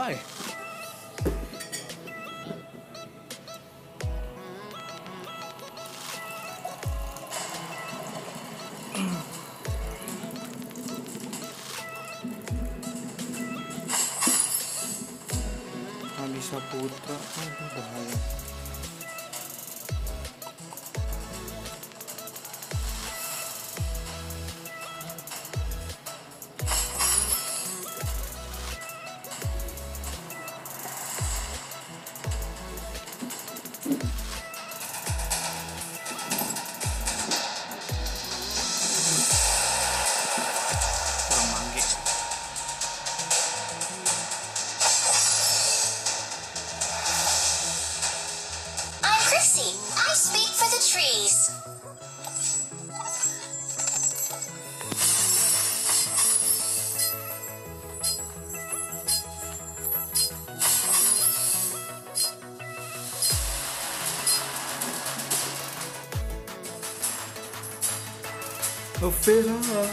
Why? Bisa putra, aduh bahaya. Kurang mage. I speak for the trees. Ophelia.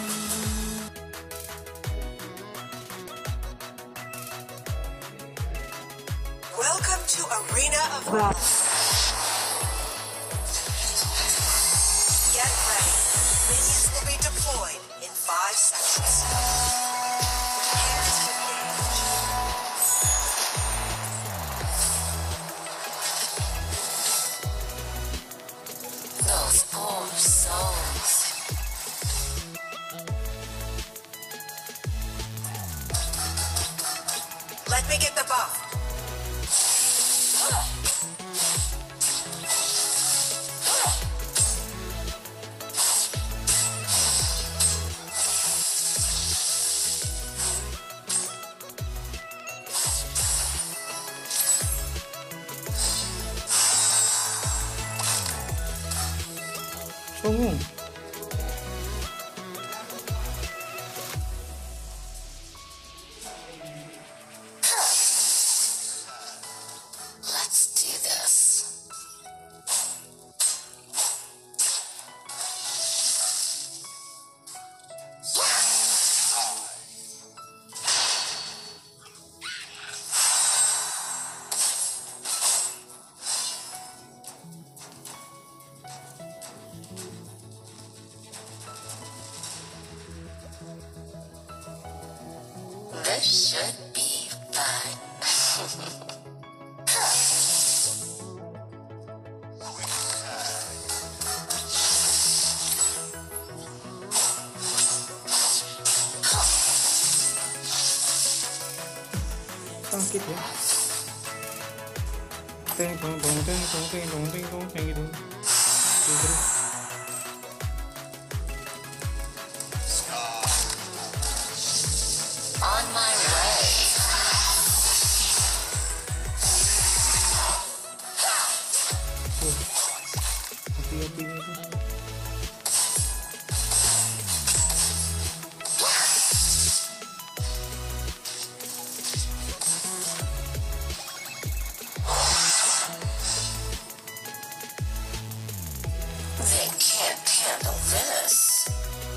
Welcome to Arena of Rock. Get ready. Minions will be deployed in 5 seconds. Prepare to engage. Those poor souls. Let me get the buff. Sungguh. Let's do this. This should be fun. Sakit ya. Ting tong tong ting tong ting tong ting tong kayak gitu. Terus. On my way. Hati-hati itu. They can't handle this.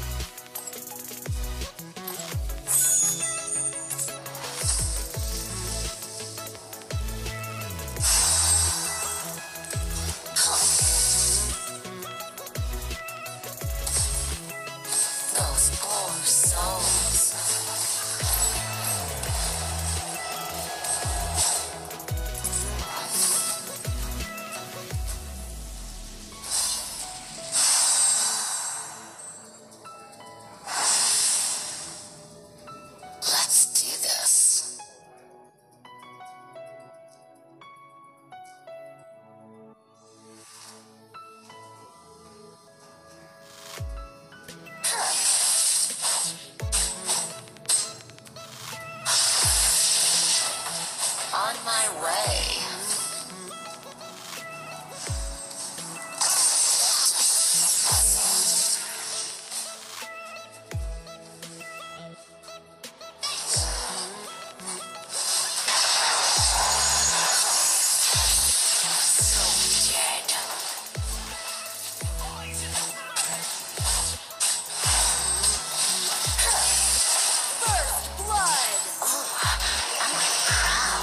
Those poor souls. Let's do this. On my way. So dead. First blood. Oh, I'm a crowd.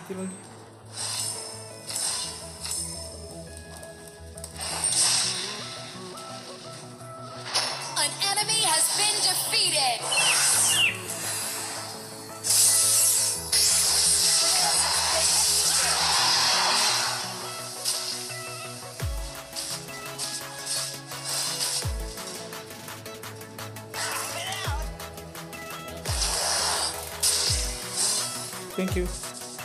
mati lagi. An enemy has been defeated. Thank you.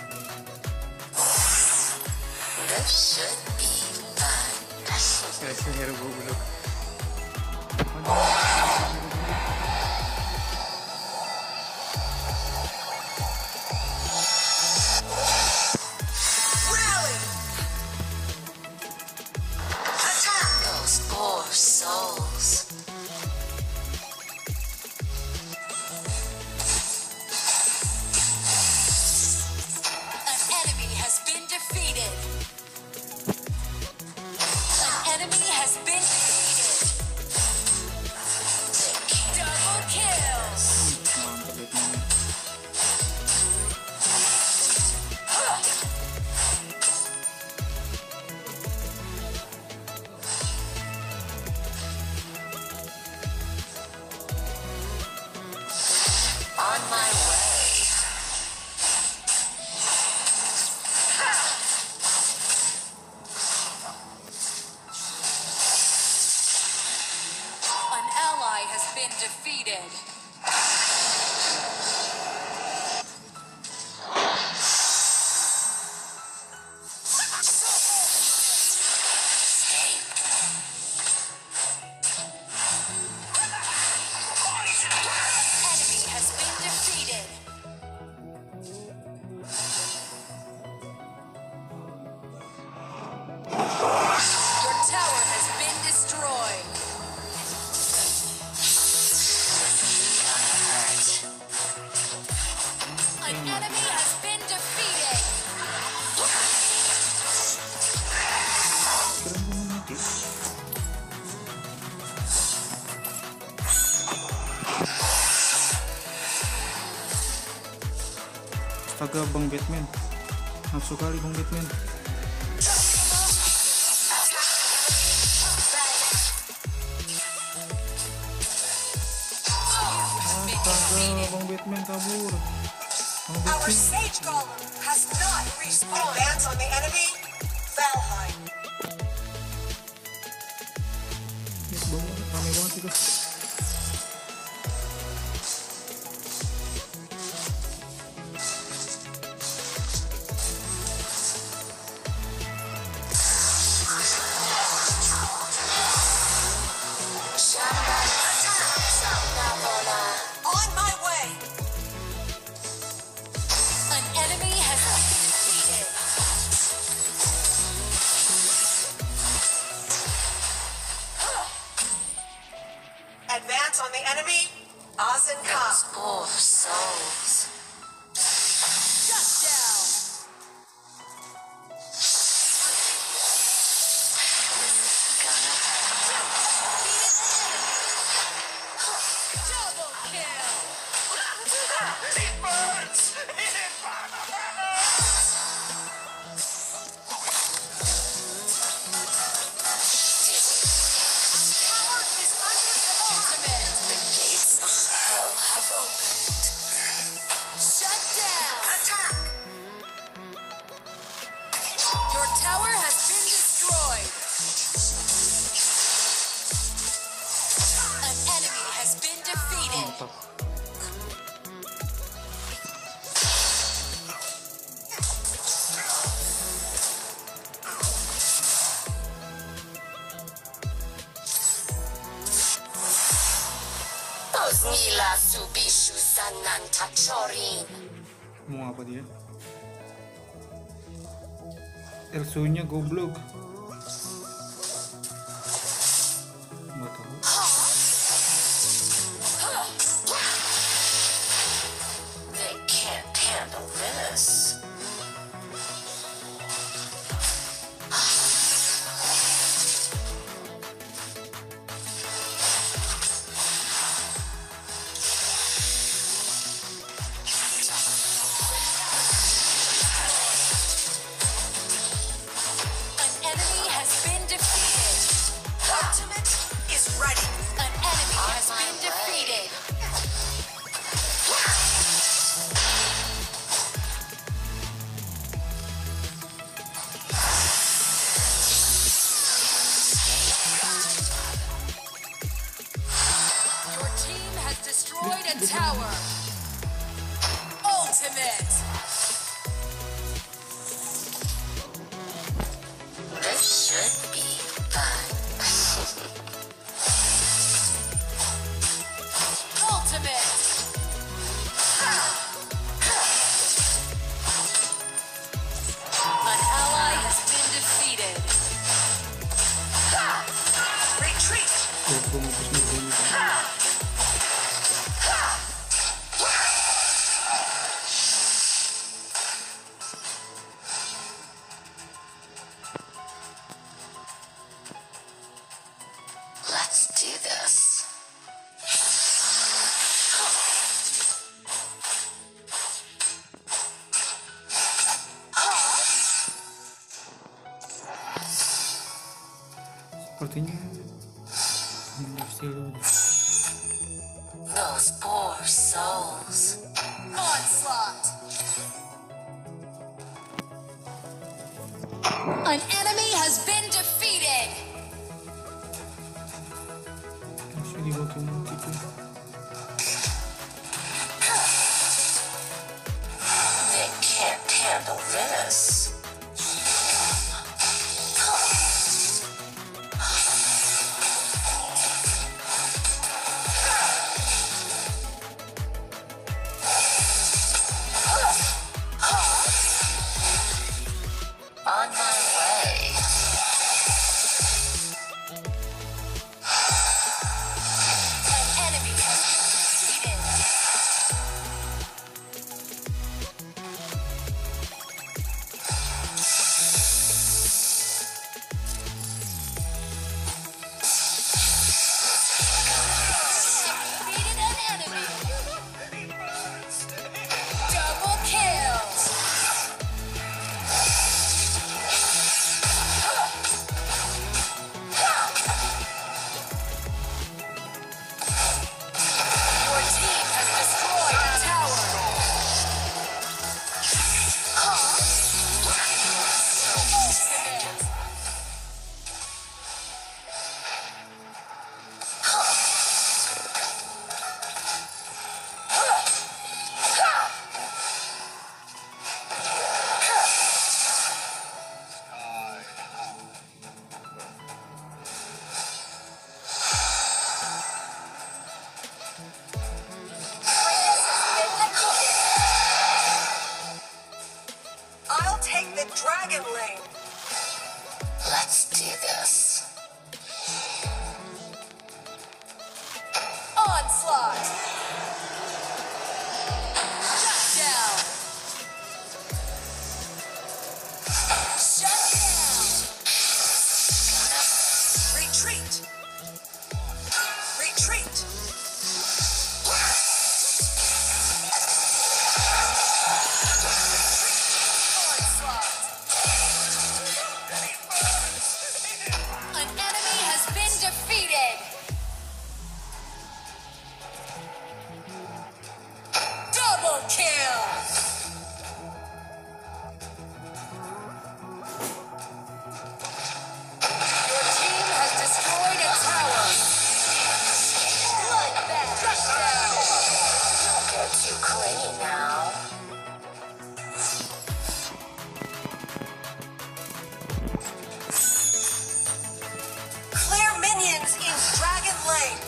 This should be fun. Guys, hero goblok. Rally! Attack! Those poor souls. An enemy has been defeated. An enemy has been defeated. Double kills. Mantap Batman. On my way. An ally has been defeated. Enemy has been defeated. Your tower has been destroyed. An enemy has been defeated. Kira mo mati. Astaga, Bang Batman. Nafsu kali Bang Batman. Astaga, Bang Batman kabur. Bang Our Batman. Sage Golem has not respawned. Advance on the enemy. Valheim. Lihat bawah, rame banget itu. On my way. An enemy has been defeated. Advance on the enemy. Azen Khan. Those poor souls. Shut down. Gonna double kill. Tower is under attack. Ultimate. The gates of hell have opened. Shut down. Attack. Your tower has been destroyed. An enemy has been defeated. Mantap. Osmila subishu sanan tachorin. Mau apa dia? Ersunya goblok. Nggak tahu. They can't handle this. Ultimate. This should be fun. Ultimate. An ally has been defeated. Retreat. Let's do this. Sepertinya Undertale udah. Those poor souls. Onslaught. An enemy has been defeated. Harusnya dibantu gitu. They can't handle this. On my way. An enemy has been defeated. Defeated an enemy. Double kills. Your team has destroyed a tower. Ultimate. I'll take the dragon lane. Let's do this. Onslaught. Shut down. Shut down. Retreat. Retreat. Onslaught. An enemy has been defeated. Double kill. Your team has destroyed a tower. Bloodbath. Shutdown. Don't get too clingy now. Clear minions in dragon lane.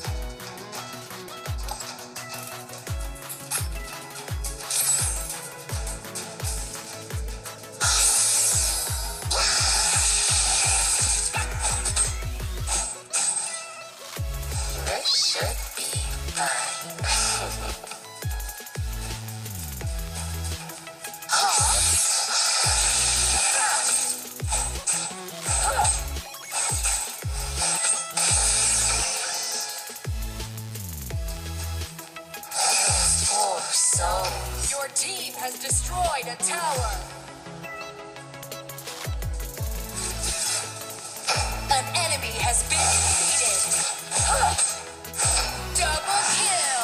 This should be fun. Poor souls. Your team has destroyed a tower. An enemy has been defeated. Double kill.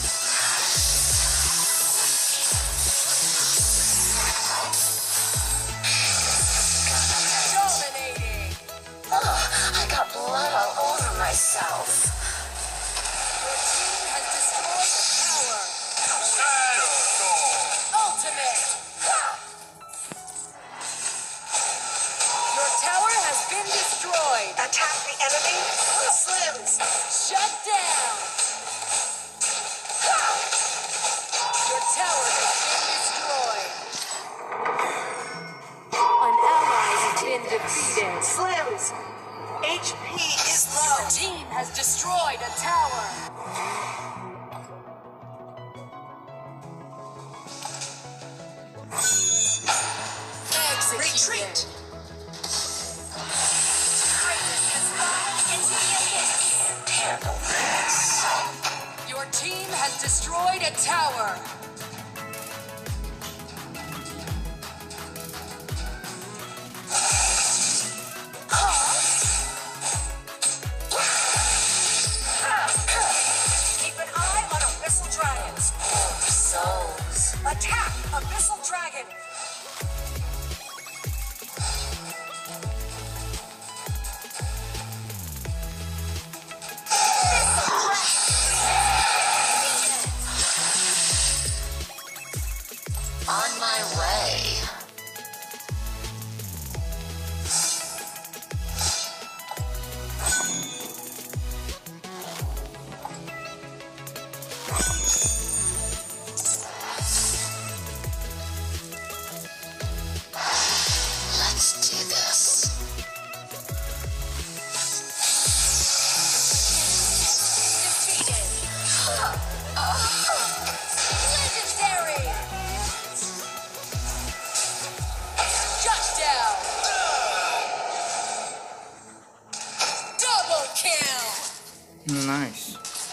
Dominating. Oh, I got blood all over myself. Your team has destroyed a tower. Shut down. Your tower has been destroyed. An ally has been defeated. Slims, HP is low. Your team has destroyed a tower. Executed. Retreat. Greatness has fallen into the abyss. Handle this. Your team has destroyed a tower. Keep an eye on Abyssal Dragons. Souls. Attack Abyssal Dragon. On my way. Let's do this. Defeated. Legendary. Shut down. Double kill. Nice.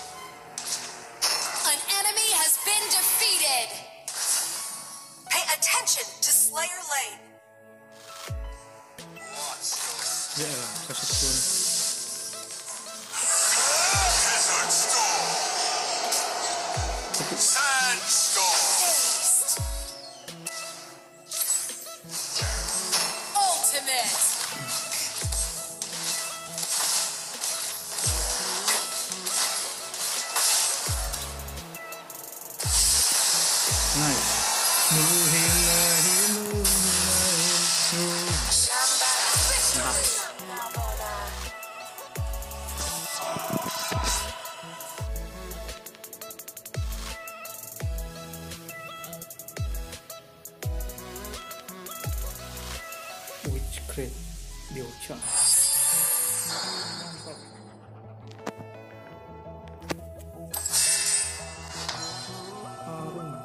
An enemy has been defeated. Pay attention to Slayer Lane. Ya elah, kasih turun. Aced. Ultimate. Nice. Witch Crate điều chọn. Harum.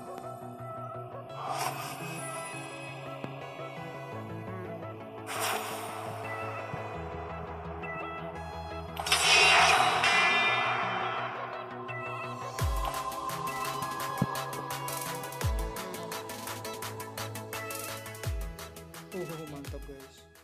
Oh, mantap guys.